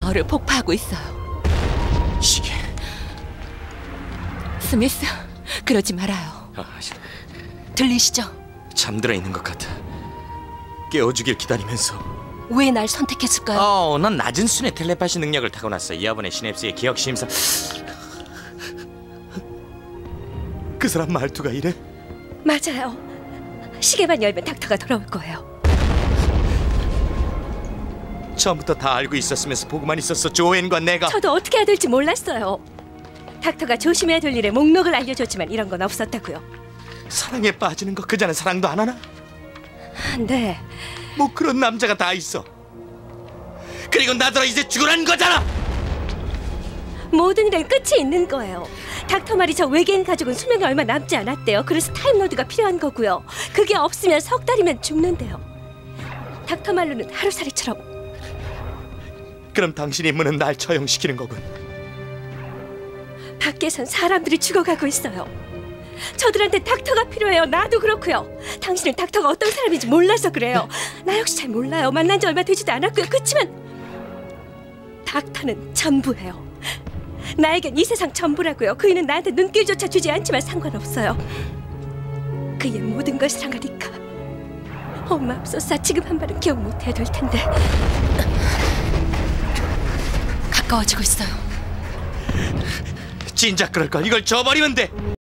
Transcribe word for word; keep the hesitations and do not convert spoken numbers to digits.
를 폭파하고 있어요. 시계. 스미스, 그러지 말아요. 아, 들리시죠? 잠들어 있는 것 같아. 깨워주길 기다리면서. 왜 날 선택했을까요? 어, 넌 낮은 수준의 텔레파시 능력을 타고났어. 이화번의 시냅스의 기억 심사. 그 사람 말투가 이래? 맞아요. 시계만 열면 닥터가 돌아올 거예요. 처음부터 다 알고 있었으면서 보고만 있었어. 조앤과 내가. 저도 어떻게 해야 될지 몰랐어요. 닥터가 조심해야 될 일의 목록을 알려줬지만 이런 건 없었다고요. 사랑에 빠지는 거 그자는 사랑도 안 하나? 네. 뭐 그런 남자가 다 있어. 그리고 나더러 이제 죽으라는 거잖아. 모든 일엔 끝이 있는 거예요. 닥터 말이 저 외계인 가족은 수명이 얼마 남지 않았대요. 그래서 타임로드가 필요한 거고요. 그게 없으면 석 달이면 죽는데요. 닥터 말로는 하루살이처럼. 그럼 당신 임무는 날 처형시키는 거군. 밖에선 사람들이 죽어가고 있어요. 저들한테 닥터가 필요해요. 나도 그렇고요. 당신은 닥터가 어떤 사람인지 몰라서 그래요. 나 역시 잘 몰라요. 만난 지 얼마 되지도 않았고요. 그치만 닥터는 전부예요. 나에겐 이 세상 전부라고요. 그이는 나한테 눈길조차 주지 않지만 상관없어요. 그의 모든 걸 사랑하니까. 어, 맙소사. 지금 한 말은 기억 못해야 될 텐데. 가까워지고 있어요. 진작 그럴걸. 이걸 줘버리면 돼.